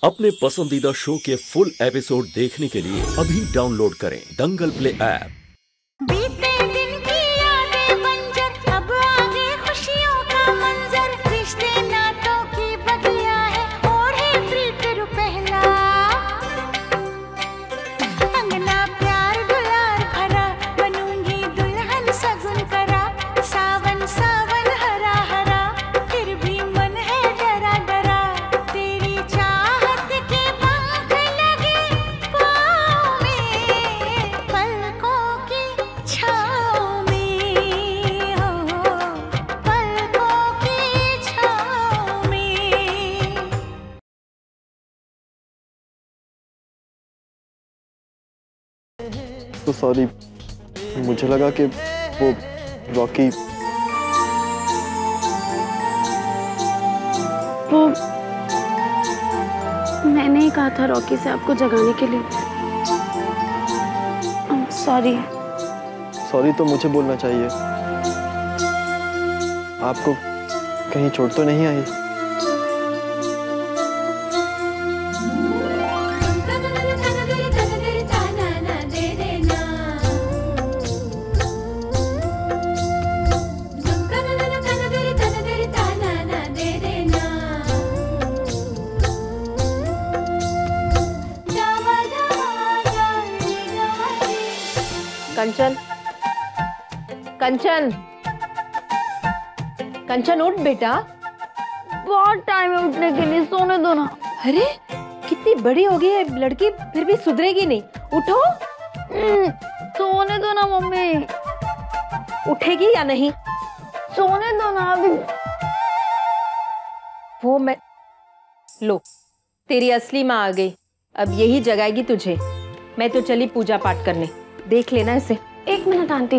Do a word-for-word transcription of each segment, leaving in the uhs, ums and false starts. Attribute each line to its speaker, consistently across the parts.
Speaker 1: अपने पसंदीदा शो के फुल एपिसोड देखने के लिए अभी डाउनलोड करें दंगल प्ले ऐप।
Speaker 2: बीते दिन की यादें बंजर, अब आगे खुशियों का मंजर, रिश्ते नातों की बगिया है, ओढ़े प्रीत रु पहला, अंगना प्यार दुलार भरा, बनूंगी दुल्हन सगुन करा, सावन सावन हरा हरा, फिर भी मन है डरा डरा, तेरी चाहत के पंख लगे पाँव में, पलकों की छाँव में, हो पलकों की छाँव में।
Speaker 3: तो सॉरी, मुझे लगा कि वो रॉकी
Speaker 4: वो मैंने ही कहा था रॉकी से आपको जगाने के लिए। सॉरी।
Speaker 3: सॉरी तो मुझे बोलना चाहिए। आपको कहीं चोट तो नहीं आई?
Speaker 5: कंचन, कंचन, कंचन उठ बेटा।
Speaker 4: बहुत टाइम है उठने के लिए, सोने दो ना।
Speaker 5: अरे कितनी बड़ी हो गई है लड़की, फिर भी सुधरेगी नहीं। उठो।
Speaker 4: सोने दो ना मम्मी।
Speaker 5: उठेगी या नहीं?
Speaker 4: सोने दो ना अभी।
Speaker 5: वो मैं लो, तेरी असली माँ आ गई, अब यही जगाएगी तुझे। मैं तो चली पूजा पाठ करने, देख लेना इसे।
Speaker 4: एक मिनट आंटी।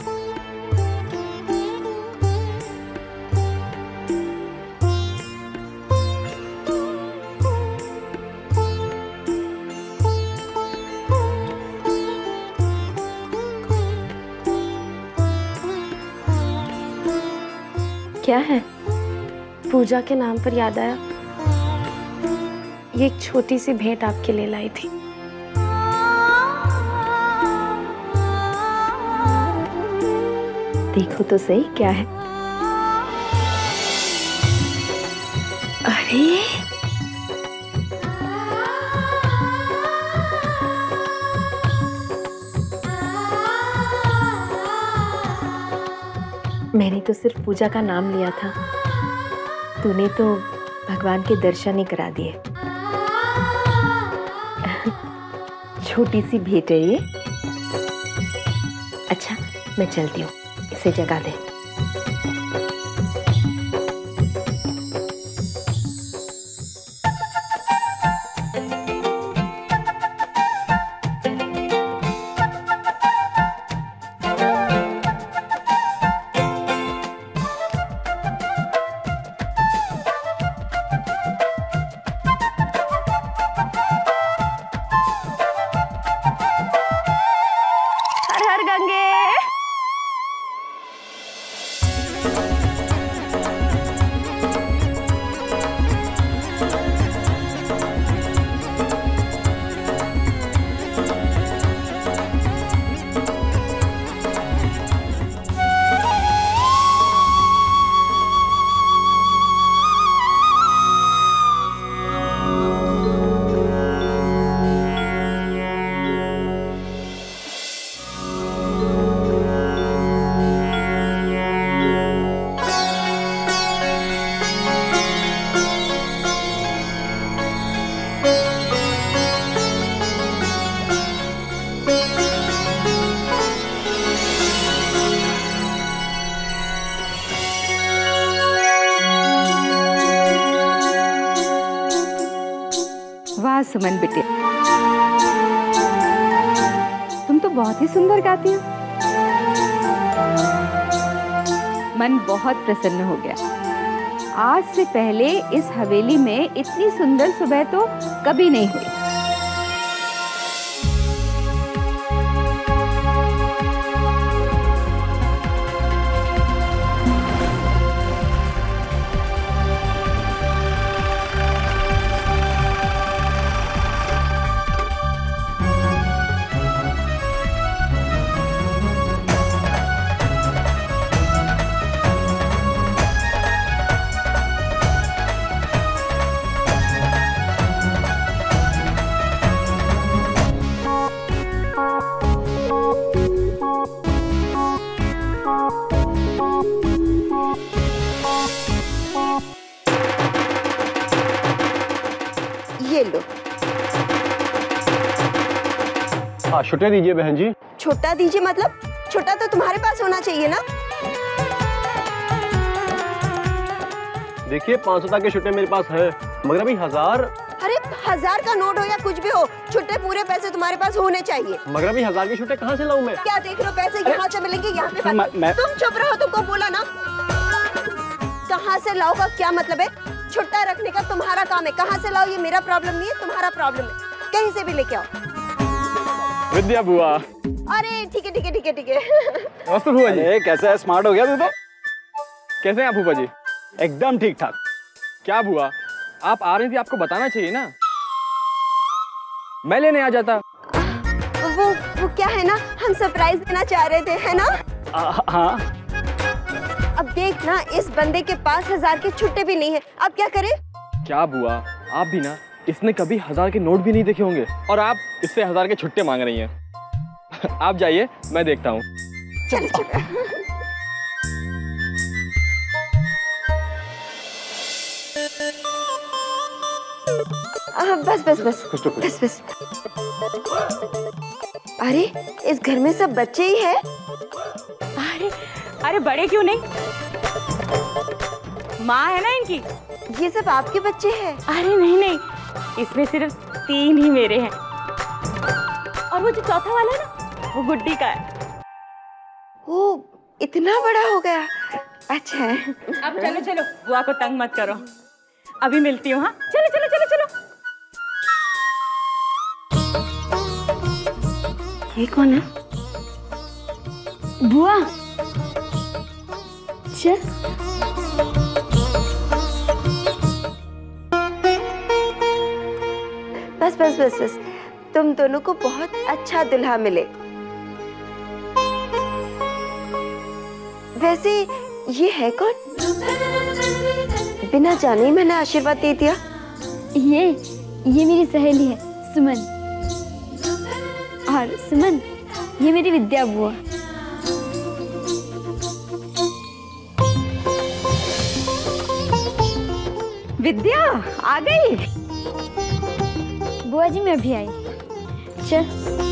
Speaker 5: क्या है?
Speaker 4: पूजा के नाम पर याद आया, ये एक छोटी सी भेंट आपके लिए लाई थी।
Speaker 5: देखो तो सही क्या है। अरे मैंने तो सिर्फ पूजा का नाम लिया था, तूने तो भगवान के दर्शन ही करा दिए। छोटी सी भेंट है ये। अच्छा मैं चलती हूँ, इसे जगा दे।
Speaker 4: हर हर गंगे।
Speaker 5: वाह सुमन बेटे, तुम तो बहुत ही सुंदर गाती हो। मन बहुत प्रसन्न हो गया। आज से पहले इस हवेली में इतनी सुंदर सुबह तो कभी नहीं हुई।
Speaker 6: ये लो।
Speaker 3: हाँ छुट्टे दीजिए बहन जी।
Speaker 6: छोटा दीजिए मतलब? छोटा तो तुम्हारे पास होना चाहिए ना।
Speaker 3: देखिए पाँच सौ तक के छुट्टे मेरे पास है, मगर अभी हजार।
Speaker 6: अरे हजार का नोट हो या कुछ भी हो, छुट्टे पूरे पैसे तुम्हारे पास होने चाहिए।
Speaker 3: मगर अभी हजार के छुट्टे कहाँ से लाऊं मैं?
Speaker 6: क्या देख रहे हो, पैसे यहाँ से मिलेंगे, यहाँ पे
Speaker 3: मैं, मैं...
Speaker 6: तुम चुप रहो, तुमको बोला ना। कहाँ से लाओ का क्या मतलब है? छुट्टा रखने का तुम्हारा काम है, कहाँ से लाओ ये मेरा प्रॉब्लम नहीं है, तुम्हारा प्रॉब्लम है। कहीं से भी लेके आओ।
Speaker 3: विद्या बुआ।
Speaker 6: अरे ठीक है ठीक है ठीक है ठीक है।
Speaker 3: नमस्ते बुआ जी। कैसे है, स्मार्ट हो गया तू तो? कैसे हैं आप बुआ जी? एकदम ठीक ठाक। क्या बुआ आप आ रही थी, आपको बताना चाहिए ना, मैं लेने आ जाता।
Speaker 6: वो वो क्या है ना, हम सरप्राइज देना चाह रहे थे, है ना?
Speaker 3: हाँ।
Speaker 6: अब देख ना, इस बंदे के पास हजार के छुट्टे भी नहीं है, अब क्या करें?
Speaker 3: क्या बुआ आप भी ना, इसने कभी हजार के नोट भी नहीं देखे होंगे और आप इससे हजार के छुट्टे मांग रही हैं। आप जाइए, मैं देखता हूँ।
Speaker 6: चल चल। बस बस बस बस बस। अरे इस घर में सब बच्चे ही हैं।
Speaker 7: अरे अरे बड़े क्यों नहीं, माँ है ना इनकी।
Speaker 6: ये सब आपके बच्चे हैं?
Speaker 7: अरे नहीं नहीं, इसमें सिर्फ तीन ही मेरे हैं, और वो जो चौथा वाला है ना, वो गुड्डी का है।
Speaker 6: ओ इतना बड़ा हो गया, अच्छा है।
Speaker 7: अब चलो चलो, बुआ को तंग मत करो, अभी मिलती हूँ। हाँ चलो चलो चलो चलो।
Speaker 4: ये कौन है? बुआ चल।
Speaker 6: बस बस बस बस, तुम दोनों को बहुत अच्छा दुल्हा मिले। वैसे ये है कौन? बिना जाने ही मैंने आशीर्वाद दे दिया।
Speaker 4: ये ये मेरी सहेली है सुमन, और सुमन ये मेरी विद्या बुआ।
Speaker 7: विद्या आ गई?
Speaker 4: बुआ जी मैं अभी आई। चल।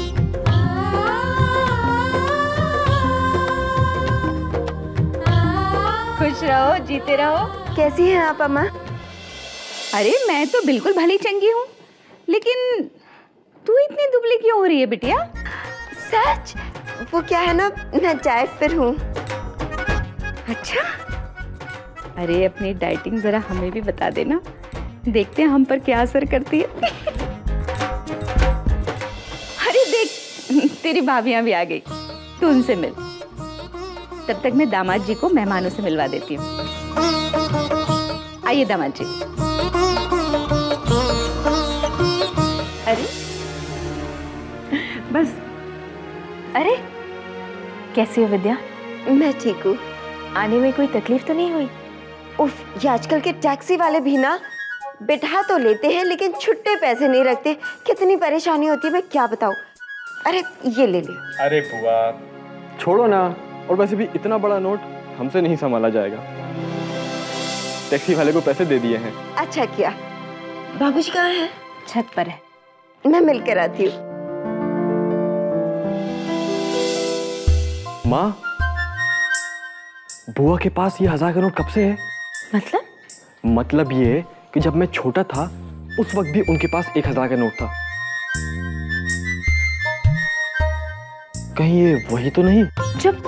Speaker 7: खुश रहो, जीते रहो।
Speaker 6: कैसी हैं आप अम्मा?
Speaker 7: अरे मैं तो बिल्कुल भली चंगी हूँ, लेकिन तू इतनी दुबली क्यों हो रही है बिटिया?
Speaker 6: सच? वो क्या है ना, मैं डाइट पर हूँ।
Speaker 7: अच्छा, अरे अपनी डाइटिंग जरा हमें भी बता देना, देखते हैं हम पर क्या असर करती है। अरे देख तेरी भाभियां भी आ गई, तू उनसे मिल। तब तक मैं दामाद जी को मेहमानों से मिलवा देती हूँ। आइए दामाद जी। अरे बस। अरे कैसी हो विद्या?
Speaker 6: मैं ठीक हूँ।
Speaker 7: आने में कोई तकलीफ तो नहीं हुई?
Speaker 6: उफ, ये आजकल के टैक्सी वाले भी ना बिठा तो लेते हैं लेकिन छुट्टे पैसे नहीं रखते। कितनी परेशानी होती है मैं क्या बताऊँ। अरे ये ले ले।
Speaker 3: अरे बुआ छोड़ो ना, और वैसे भी इतना बड़ा नोट हमसे नहीं संभाला जाएगा। टैक्सी वाले को पैसे दे दिए हैं।
Speaker 6: अच्छा किया। बाबूजी कहाँ हैं?
Speaker 7: छत पर है,
Speaker 6: मैं मिलकर आती हूँ।
Speaker 3: माँ, बुआ के पास ये हजार का नोट कब से है?
Speaker 7: मतलब?
Speaker 3: मतलब ये कि जब मैं छोटा था उस वक्त भी उनके पास एक हजार का नोट था। कहीं ये वही तो नहीं?
Speaker 7: चुप।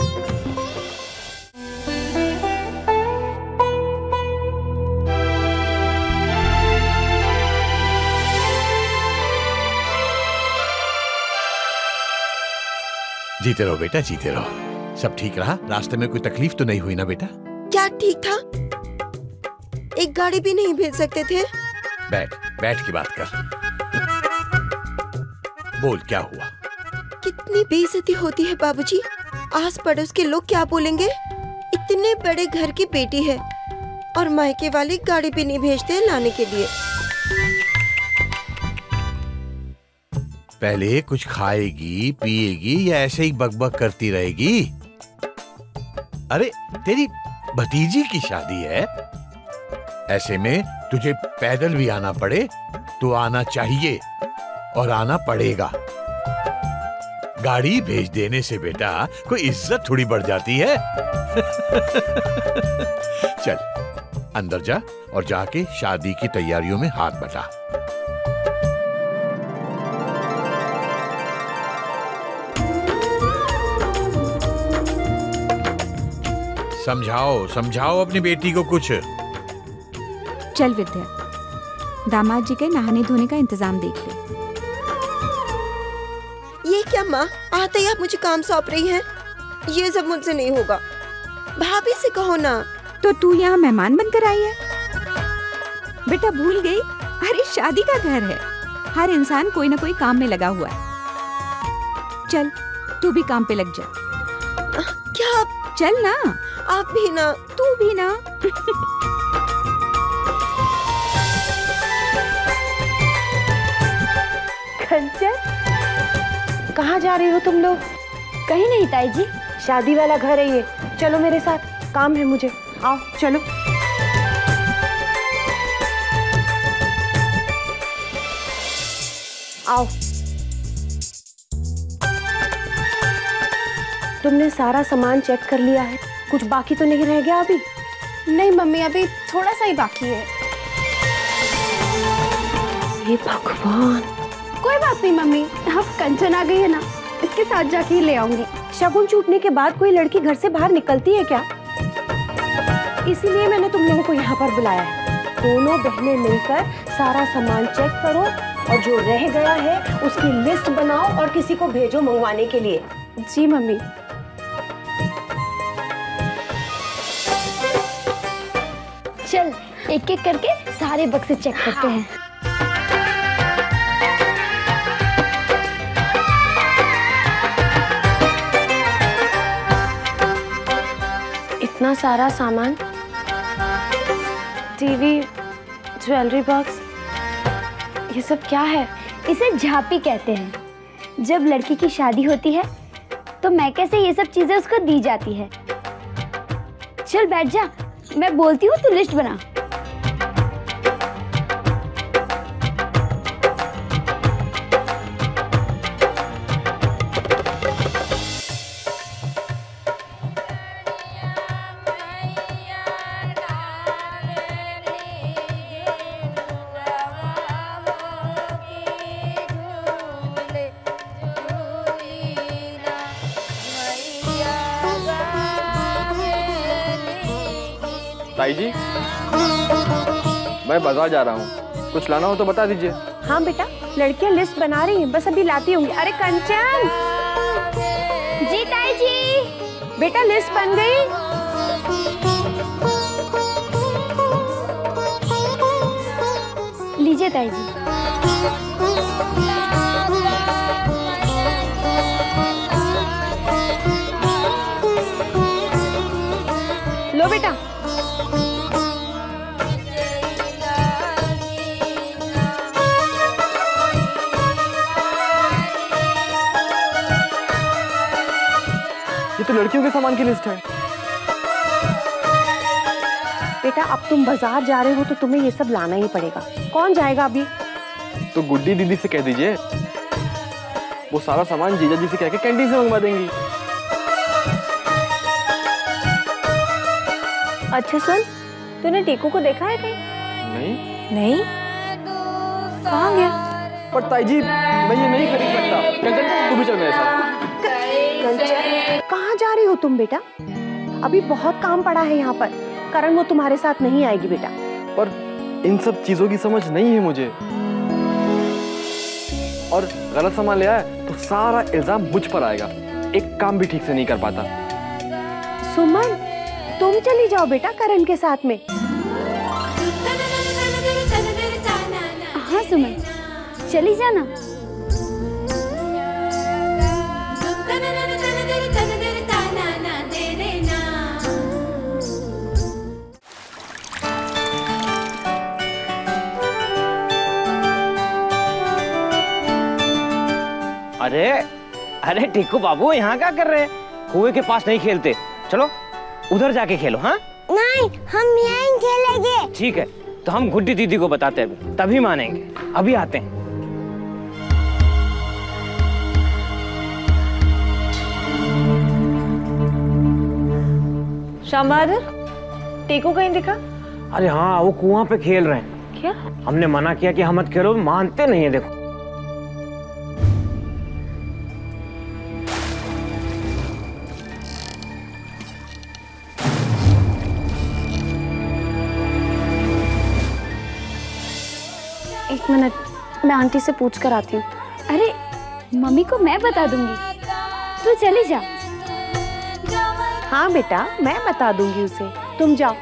Speaker 8: जीते रहो बेटा, जीते रहो। सब ठीक रहा? रास्ते में कोई तकलीफ तो नहीं हुई ना बेटा?
Speaker 6: क्या ठीक था? एक गाड़ी भी नहीं भेज सकते थे?
Speaker 8: बैठ बैठ की बात कर। बोल क्या हुआ?
Speaker 6: कितनी बेइज्जती होती है बाबूजी। आस पड़ोस के लोग क्या बोलेंगे? इतने बड़े घर की बेटी है और मायके वाले गाड़ी भी नहीं भेजते लाने के लिए।
Speaker 8: पहले कुछ खाएगी पिएगी या ऐसे ही बकबक करती रहेगी? अरे तेरी भतीजी की शादी है, ऐसे में तुझे पैदल भी आना पड़े तो आना चाहिए और आना पड़ेगा। गाड़ी भेज देने से बेटा कोई इज्जत थोड़ी बढ़ जाती है। चल अंदर जा और जाके शादी की तैयारियों में हाथ बटा। समझाओ समझाओ अपनी बेटी को कुछ।
Speaker 7: चल विद्या, दामाद जी के नहाने धोने का इंतजाम देख ले।
Speaker 6: ये क्या माँ, आते ही आप मुझे काम सौंप रही हैं? ये सब मुझसे नहीं होगा। भाभी से कहो ना।
Speaker 7: तो तू यहाँ मेहमान बनकर आई है? बेटा भूल गई, अरे शादी का घर है, हर इंसान कोई ना कोई काम में लगा हुआ है। चल तू भी काम पे लग जा।
Speaker 6: क्या आप?
Speaker 7: चल ना।
Speaker 6: आप भी ना।
Speaker 7: तू भी ना।
Speaker 5: कंचन, कहाँ जा रही हो तुम लोग?
Speaker 4: कहीं नहीं ताई जी,
Speaker 5: शादी वाला घर है ये। चलो मेरे साथ, काम है मुझे। आओ चलो। आओ। तुमने सारा सामान चेक कर लिया है? कुछ बाकी तो नहीं रह गया अभी?
Speaker 4: नहीं मम्मी, अभी थोड़ा सा ही बाकी है।
Speaker 5: हे भगवान।
Speaker 4: कोई बात नहीं मम्मी, अब कंचन आ गई है ना, इसके साथ जाके ही ले आऊंगी।
Speaker 5: शगुन छूटने के बाद कोई लड़की घर से बाहर निकलती है क्या? इसीलिए मैंने तुम लोगों को यहाँ पर बुलाया है। दोनों बहनें मिलकर सारा सामान चेक करो और जो रह गया है उसकी लिस्ट बनाओ और किसी को भेजो मंगवाने के लिए।
Speaker 4: जी मम्मी। चल एक एक करके सारे बक्से चेक करते हैं।
Speaker 5: इतना सारा सामान, टीवी, ज्वेलरी बॉक्स, ये सब क्या है?
Speaker 4: इसे झांपी कहते हैं। जब लड़की की शादी होती है तो मैके से ये सब चीजें उसको दी जाती है। चल बैठ जा, मैं बोलती हूँ तू लिस्ट बना।
Speaker 3: ताई जी, मैं बाजार जा रहा हूँ, कुछ लाना हो तो बता दीजिए।
Speaker 5: हाँ बेटा, लड़कियां लिस्ट बना रही हैं, बस अभी लाती होंगी। अरे कंचन।
Speaker 4: जी ताई जी।
Speaker 5: बेटा लिस्ट बन गई।
Speaker 4: लीजिए ताई जी।
Speaker 5: लो बेटा।
Speaker 3: ये तो लड़कियों के सामान की लिस्ट है।
Speaker 5: बेटा अब तुम बाजार जा रहे हो तो तुम्हें ये सब लाना ही पड़ेगा। कौन जाएगा अभी?
Speaker 3: तो गुड्डी दीदी से कह दीजिए, वो सारा सामान जीजा जी से कह के कैंटीन से मंगवा देंगी।
Speaker 5: अच्छा सुन, तूने टीकू को देखा है कहीं?
Speaker 3: नहीं।
Speaker 5: नहीं? कहाँ गया?
Speaker 3: पर ताई जी, मैं ये नहीं खरीद सकता। कंचन, तू भी चल मेरे साथ।
Speaker 5: कंचन, कहाँ जा रही हो तुम बेटा? अभी बहुत काम पड़ा है यहाँ पर। करण वो तुम्हारे साथ नहीं आएगी बेटा।
Speaker 3: पर इन सब चीजों की समझ नहीं है मुझे, और गलत सामान ले आया तो सारा इल्जाम मुझ पर आएगा। एक काम भी ठीक से नहीं कर पाता।
Speaker 5: सुमन, तुम चली जाओ बेटा करण के साथ में।
Speaker 4: हाँ सुमन, चली जाना।
Speaker 9: अरे अरे टीकू बाबू, यहाँ क्या कर रहे हैं? कुएं के पास नहीं खेलते, चलो उधर जाके खेलो। हाँ
Speaker 2: नहीं, हम यहीं खेलेंगे।
Speaker 9: ठीक है, तो हम गुड्डी दीदी को बताते हैं, तभी मानेंगे। अभी आते हैं।
Speaker 5: श्याम बहादुर, टीकू कहीं दिखा?
Speaker 9: अरे हाँ, वो कुआं पे खेल रहे हैं।
Speaker 5: क्या?
Speaker 9: हमने मना किया कि हम मत खेलो, मानते नहीं है। देखो
Speaker 5: एक मिनट, मैं आंटी से पूछ कर आती हूँ।
Speaker 4: अरे मम्मी को मैं बता दूंगी, तू चली जा।
Speaker 5: हाँ बेटा, मैं बता दूंगी उसे, तुम जाओ।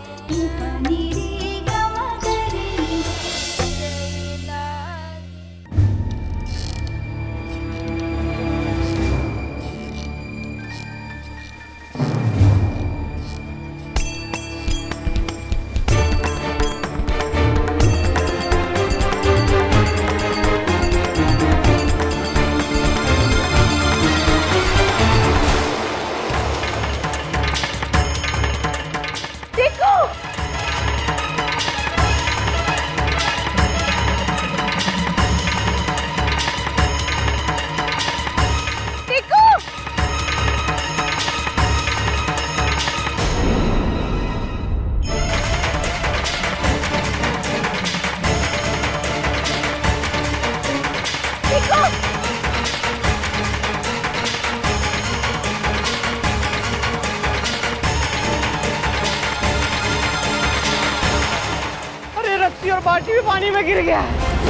Speaker 9: और बाल्टी भी पानी में गिर गया।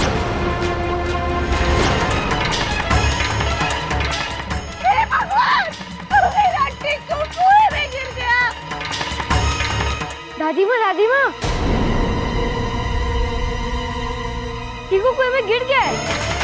Speaker 2: हे भगवान, मेरा टिक्कू कुएं में गिर गया।
Speaker 4: दादी माँ, दादी माँ, टिक्कू कुएं में गिर गया है।